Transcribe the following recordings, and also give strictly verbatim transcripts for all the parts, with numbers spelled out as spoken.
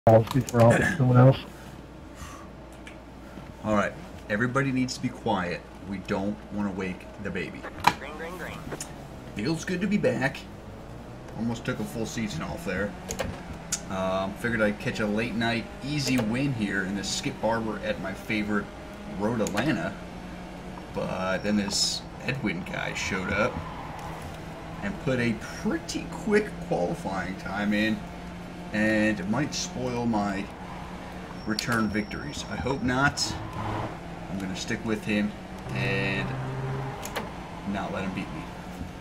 policy for all someone else. All right, everybody needs to be quiet. We don't want to wake the baby. Green, green, green. Feels good to be back. Almost took a full season off there. Um, figured I'd catch a late night easy win here in this Skip Barber at my favorite Road Atlanta. But then this Edwin guy showed up and put a pretty quick qualifying time in, and it might spoil my return victories. I hope not. I'm going to stick with him and not let him beat me.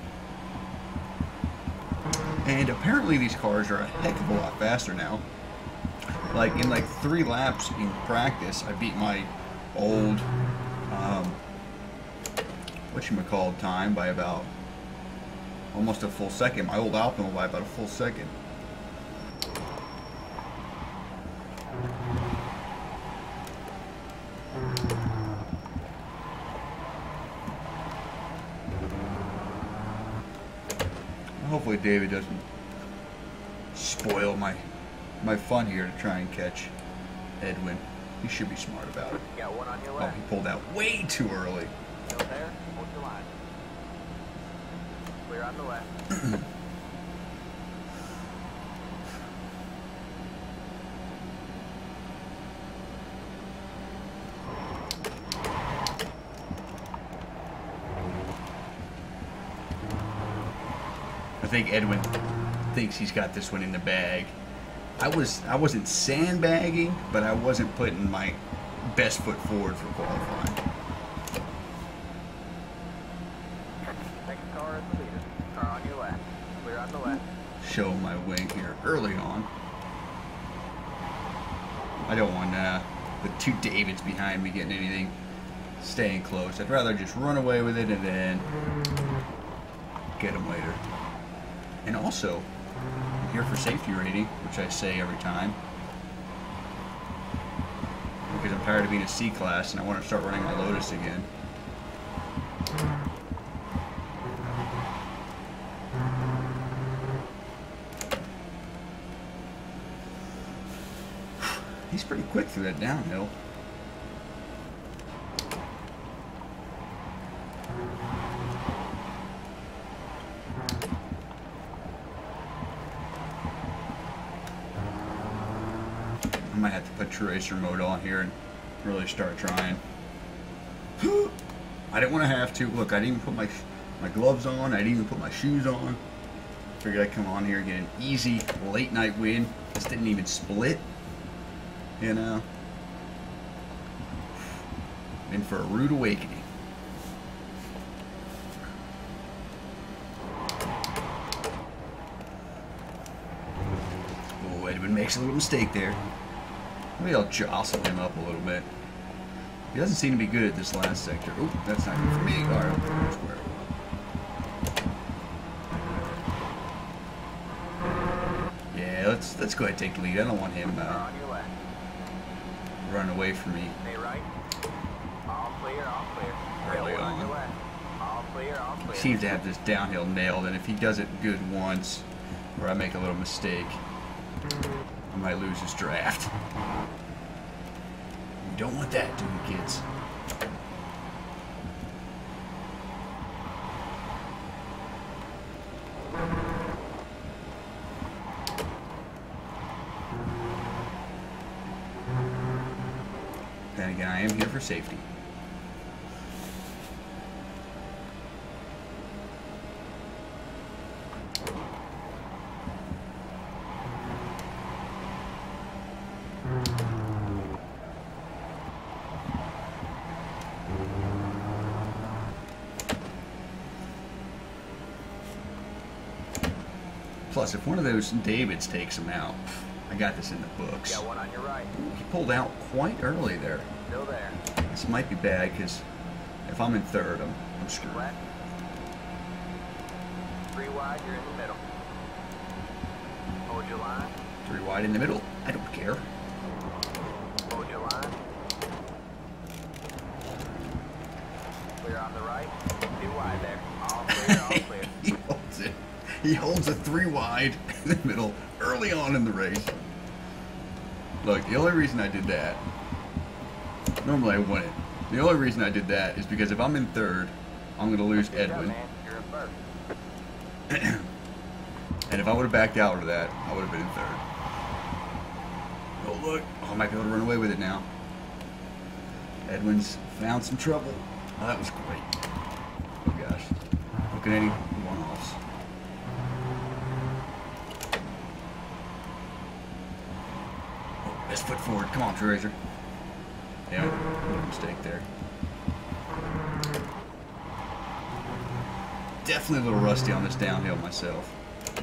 And apparently these cars are a heck of a lot faster now. Like in like three laps in practice, I beat my old um, whatchamacallit time by about almost a full second. My old Alpine by about a full second. Hopefully David doesn't spoil my my fun here to try and catch Edwin. He should be smart about it. Got one on your Oh, left. he pulled out way too early. Still there? Hold your line. Clear on the left. I think Edwin thinks he's got this one in the bag. I was I wasn't sandbagging, but I wasn't putting my best foot forward for qualifying. Next car is the leader. Car on your left. Clear on the left. Show my wing here early on. I don't want uh, with two Davids behind me getting anything staying close. I'd rather just run away with it and then get them later. And also, I'm here for safety rating, which I say every time, because I'm tired of being a C class and I want to start running my Lotus again. He's pretty quick through that downhill. I might have to put True Racer mode on here and really start trying. I didn't want to have to. Look, I didn't even put my my gloves on. I didn't even put my shoes on. Figured I'd come on here and get an easy late night win. This didn't even split. You know? In for a rude awakening. Oh, Edwin makes a little mistake there. Maybe I'll jostle him up a little bit. He doesn't seem to be good at this last sector. Oh, that's not good for me. All right, I'll put him square. Yeah, let's let's go ahead and take the lead. I don't want him Car uh, on your left. running away from me. Stay right. All clear, all clear. Early Got one on. your left. All clear, all He clear. seems to have this downhill nailed, and if he does it good once, or I make a little mistake, I might lose his draft. You don't want that, do you, kids? Then again, I am here for safety. Plus, if one of those Davids takes him out, I got this in the books. Got one on your right. He pulled out quite early there. Still there. This might be bad, because if I'm in third, I'm, I'm screwed. Left. Three wide, you're in the middle. Hold your line. Three wide in the middle. I don't care. Hold your line. Clear on the right. Two wide there. All clear, all clear. He holds it. He holds a three wide in the middle early on in the race. Look, the only reason I did that, normally I wouldn't. The only reason I did that is because if I'm in third, I'm going to lose Good job, Edwin. man. You're in first. And if I would have backed out of that, I would have been in third. Oh, look. Oh, I might be able to run away with it now. Edwin's found some trouble. Oh, that was great. Oh, gosh. Looking at any one-offs. Oh, best foot forward. Come on, Tracer. Yeah, no mistake there. Definitely a little rusty on this downhill myself.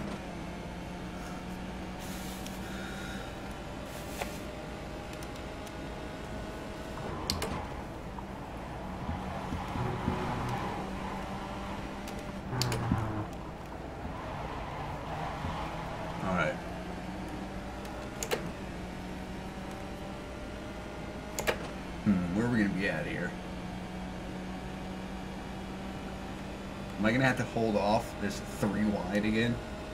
Alright. Hmm, where are we going to be at here? Am I going to have to hold off this three wide again?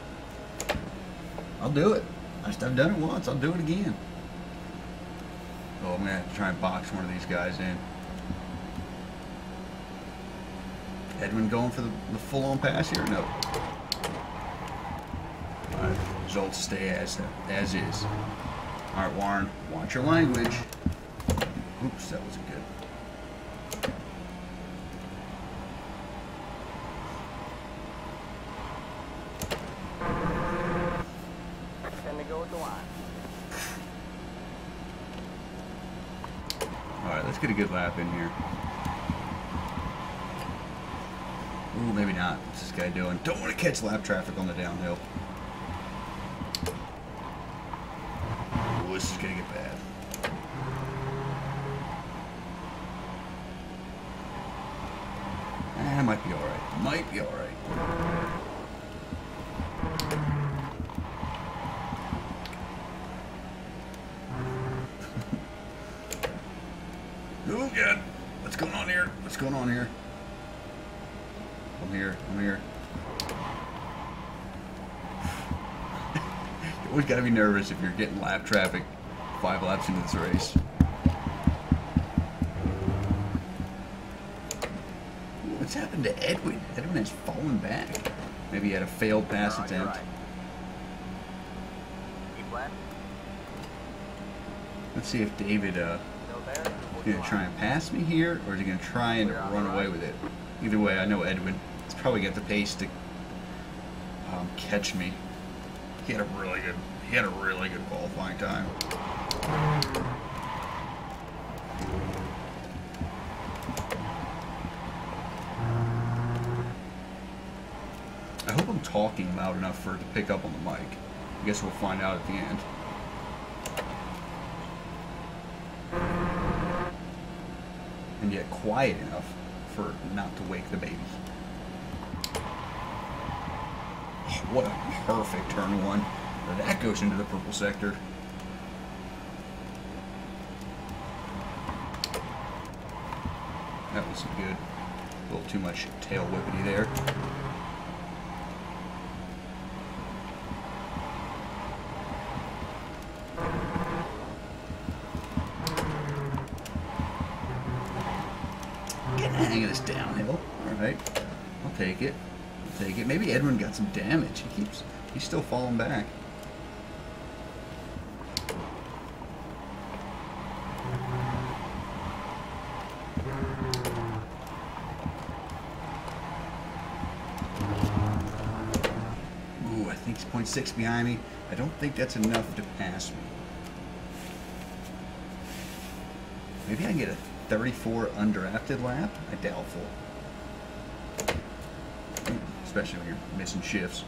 I'll do it. I've done it once. I'll do it again. Oh, I'm going to have to try and box one of these guys in. Edwin going for the, the full-on pass here? No. Alright, results stay as, as is. Alright, Warren, watch your language. Oops, that wasn't good. Then to go with the line. Alright, let's get a good lap in here. Ooh, maybe not. What's this guy doing? Don't want to catch lap traffic on the downhill. Ooh, this is going to get bad. Eh, might be alright. Might be alright. Oh, God. What's going on here? What's going on here? I'm here. I'm here. You always got to be nervous if you're getting lap traffic five laps into this race. Ooh, what's happened to Edwin? Edwin has fallen back. Maybe he had a failed pass You're on your attempt. right. Keep left. Let's see if David uh, Still there. is going to try and pass me here, or is he going to try and run away with it? Either way, I know Edwin. He's probably got the pace to um, catch me. He had a really good, he had a really good qualifying time. I hope I'm talking loud enough for it to pick up on the mic. I guess we'll find out at the end. And yet quiet enough for not to wake the baby. Oh, what a perfect turn one. Now that goes into the purple sector. That was good. A little too much tail whippity there. Getting the hang of this downhill. Alright. I'll take it. I'll take it. Maybe Edwin got some damage. He keeps he's still falling back. Ooh, I think he's point six behind me. I don't think that's enough to pass me. Maybe I can get a thirty-four undrafted lap? I doubtful. Especially when you're missing shifts.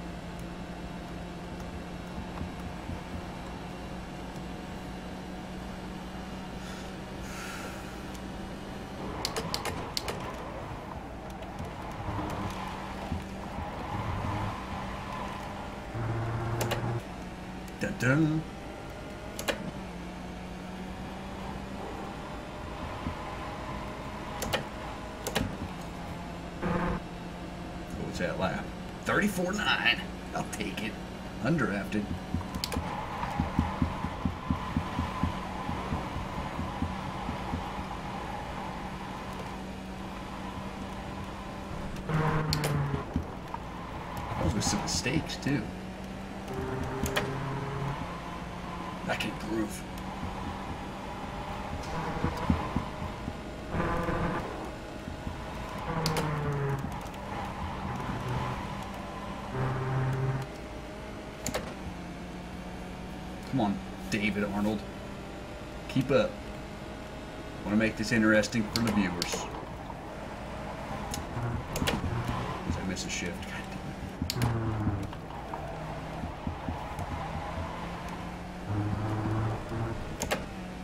Dun dun. What's that lap? thirty-four nine. I'll take it. Undrafted. some mistakes, too. I can groove. Come on, David Arnold. Keep up. I want to make this interesting for the viewers. As I miss a shift. God damn it.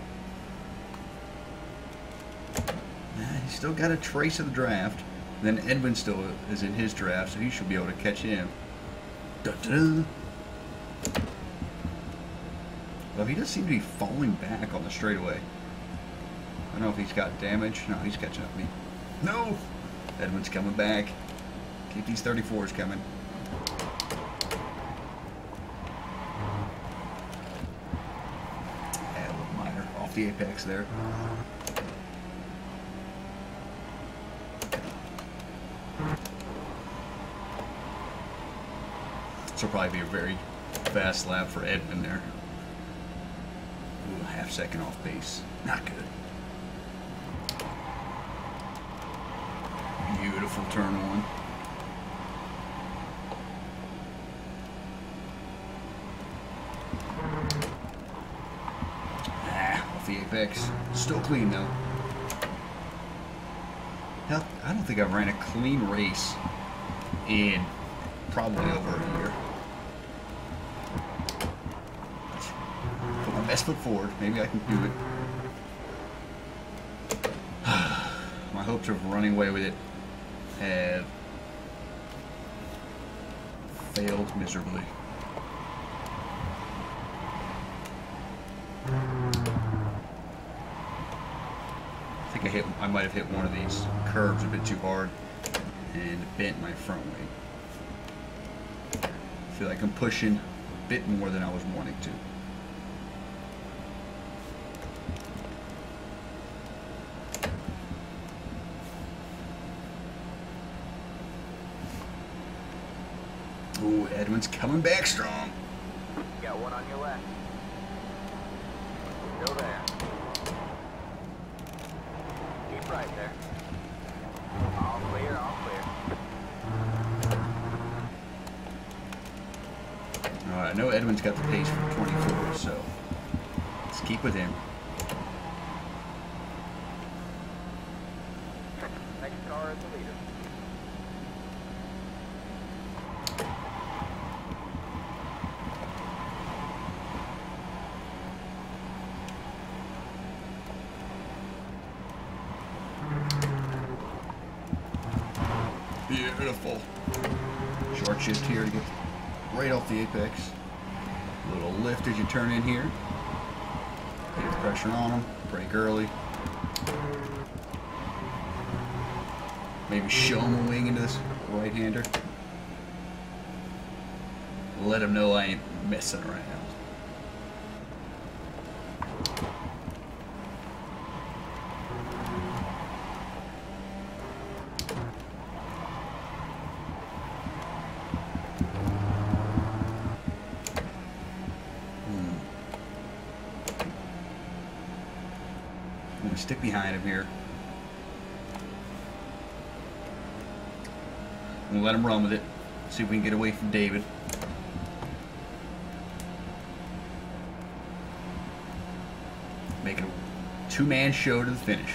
Yeah, he's still got a trace of the draft. Then Edwin still is in his draft, so he should be able to catch him. Da-da. Well, he does seem to be falling back on the straightaway. I don't know if he's got damage. No, he's catching up to me. No! Edwin's coming back. Keep these thirty-fours coming. Add a little minor off the apex there. This will probably be a very fast lap for Edwin there. Ooh, half second off base. Not good. Beautiful turn one. Ah, off the apex. Still clean though. Hell, I don't think I've ran a clean race in probably over a year. Put my best foot forward. Maybe I can do it. My hopes of running away with it have failed miserably. I think I hit. I might have hit one of these curves a bit too hard and bent my front wing. I feel like I'm pushing a bit more than I was wanting to. Ooh, Edwin's coming back strong. Got one on your left. Still there. Keep right there. All clear, all clear. Alright, I know Edwin's got the pace for twenty-four, so let's keep with him. Next car is the leader. Beautiful. Short shift here to get right off the apex. A little lift as you turn in here. Get the pressure on them. Brake early. Maybe show him a wing into this right-hander. Let him know I ain't messing around. I'm going to stick behind him here. I'm going to let him run with it. See if we can get away from David. Make it a two-man show to the finish.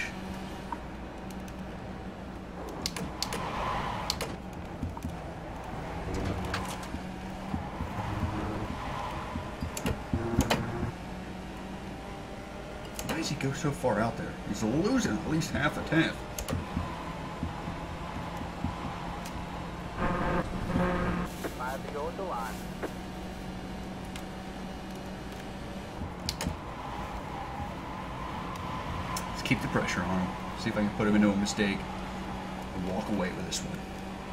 Why does he go so far out there? He's losing at least half a tenth. Five to go at the line. Let's keep the pressure on him. See if I can put him into a mistake and walk away with this one.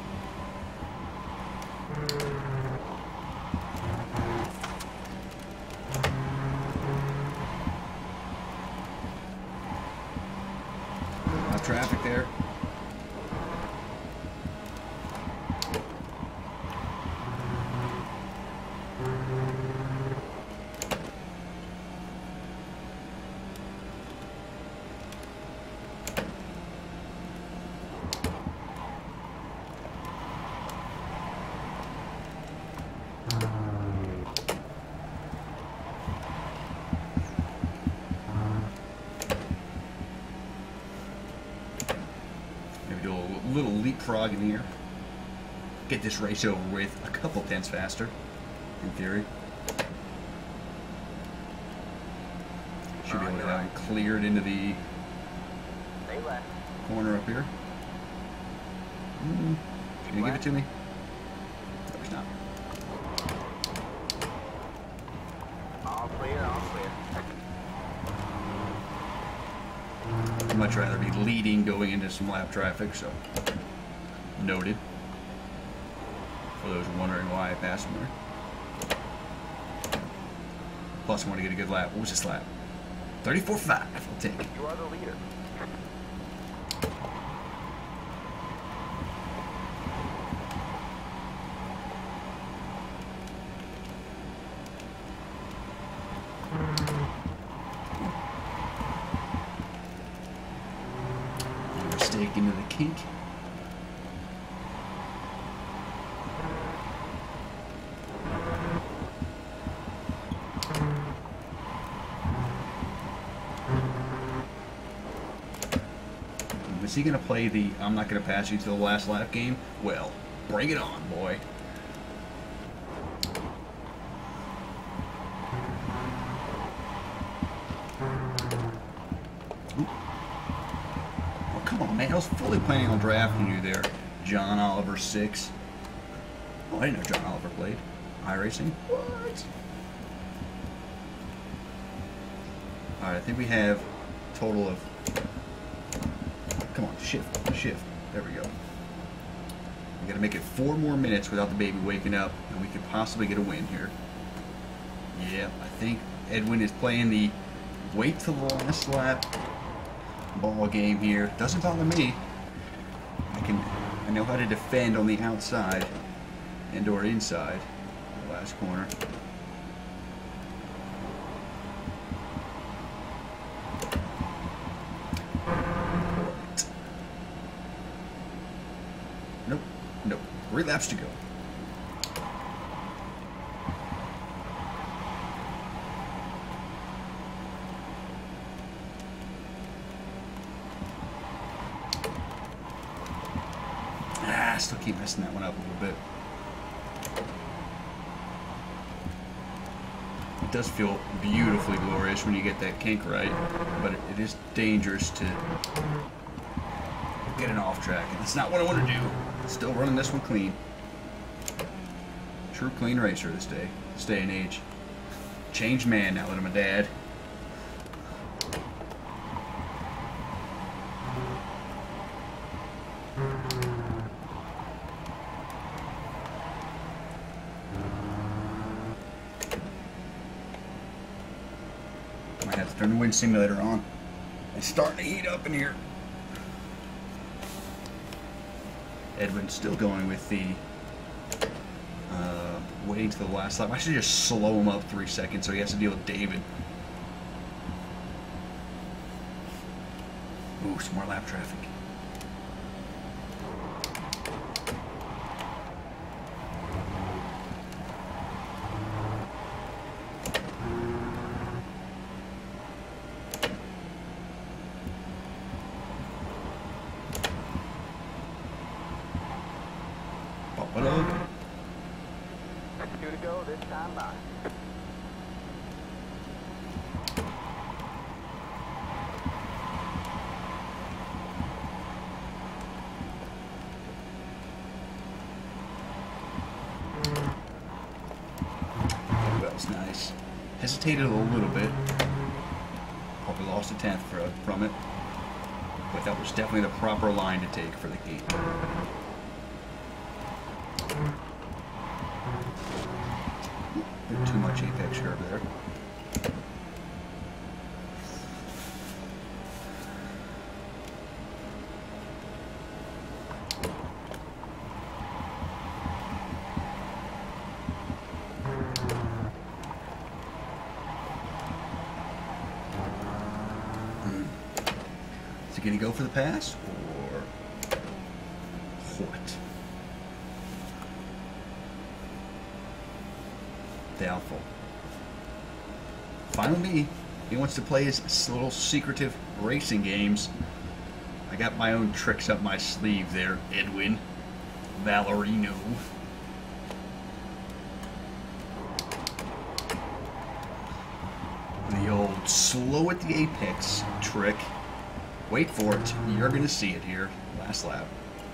Traffic there. little leapfrog in here. Get this race over with a couple tenths faster, in theory. Should be able to have him cleared into the corner up here. Mm. Can you give it to me? No, he's not. All clear, all clear. I'd much rather be leading going into some lap traffic, so noted. For those wondering why I passed him there. Plus, I want to get a good lap. What was this lap? thirty-four five. I'll take it. You are the leader. Mistake into the kink. Is he going to play the I'm not going to pass you to the last lap game? Well, bring it on, boy. Ooh. Oh, come on, man. I was fully planning on drafting you there, John Oliver six. Oh, I didn't know John Oliver played iRacing. What? Alright, I think we have a total of... Come on, shift, shift. There we go. We gotta make it four more minutes without the baby waking up, and we could possibly get a win here. Yeah, I think Edwin is playing the wait till the last lap ball game here. Doesn't bother me. I can, I know how to defend on the outside and or inside. The last corner. Nope, nope. Three laps to go. Ah, I still keep messing that one up a little bit. It does feel beautifully glorious when you get that kink right, but it, it is dangerous to get an off track, and that's not what I want to do. Still running this one clean. True clean racer this day, this day and age. Changed man now that I'm a dad. Might have to turn the wind simulator on. It's starting to heat up in here. Edwin's still going with the uh, waiting to the last lap. I should just slow him up three seconds so he has to deal with David. Ooh, some more lap traffic. Two to go this time by. That was nice. Hesitated a little bit. Probably lost a tenth for, from it. But that was definitely the proper line to take for the gate. Too much apex curve there. Hmm. Is he going to go for the pass or what? Doubtful. Fine with me. He wants to play his little secretive racing games. I got my own tricks up my sleeve there, Edwin Valerino. The old slow at the apex trick. Wait for it. You're going to see it here. Last lap.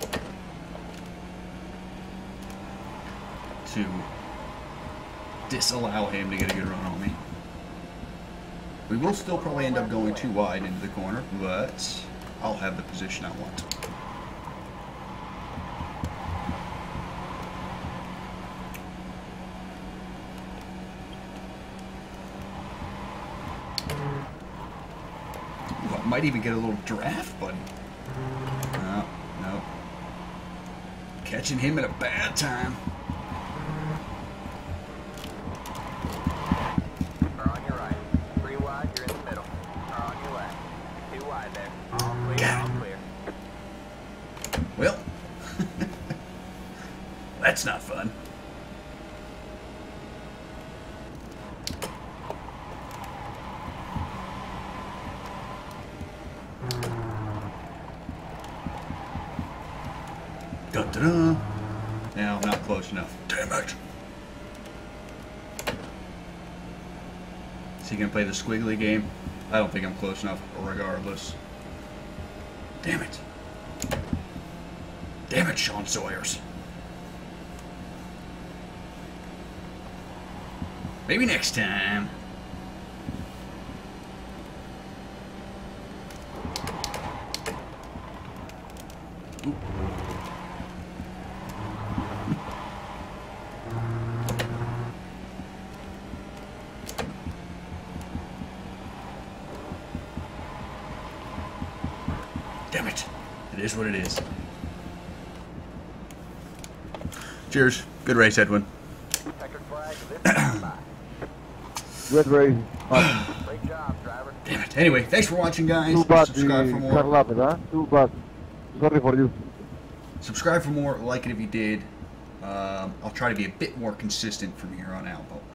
To disallow him to get a good run on me. We will still probably end up going too wide into the corner, but I'll have the position I want. Ooh, I might even get a little draft, buddy. No, no. Catching him at a bad time. Well, that's not fun. Dun-dun-dun. Now, not close enough. Damn it. Is he going to play the squiggly game? I don't think I'm close enough, regardless. Damn it. Damn it, Sean Sawyers. Maybe next time. Ooh. Damn it. It is what it is. Cheers. Good race, Edwin. Good race. Great job, driver. Damn it. Anyway, thanks for watching, guys. Too bad Subscribe for the more. car lapped, huh? Too bad. Sorry for you. Subscribe for more. Like it if you did. Um, I'll try to be a bit more consistent from here on out. But